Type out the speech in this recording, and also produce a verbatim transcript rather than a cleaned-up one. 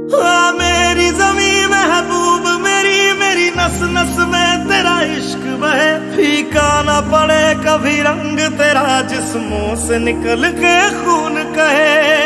हाँ मेरी ज़मीं महबूब मेरी मेरी नस नस में तेरा इश्क बहे, फीका ना पड़े कभी रंग तेरा जिस्मों से निकल के खून कहे।